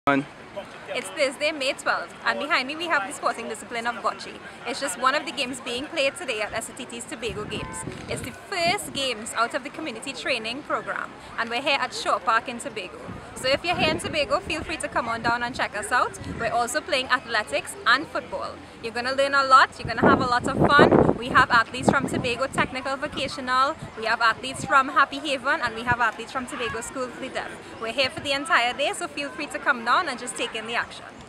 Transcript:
It's Thursday, May 12th, and behind me we have the sporting discipline of bocce. It's just one of the games being played today at STT's Tobago Games. It's the first games out of the community training program, and we're here at Shaw Park in Tobago. So if you're here in Tobago, feel free to come on down and check us out. We're also playing athletics and football. You're going to learn a lot, you're going to have a lot of fun. We have athletes from Tobago Technical Vocational, we have athletes from Happy Haven, and we have athletes from Tobago School for the Deaf. We're here for the entire day, so feel free to come down and just take in the action.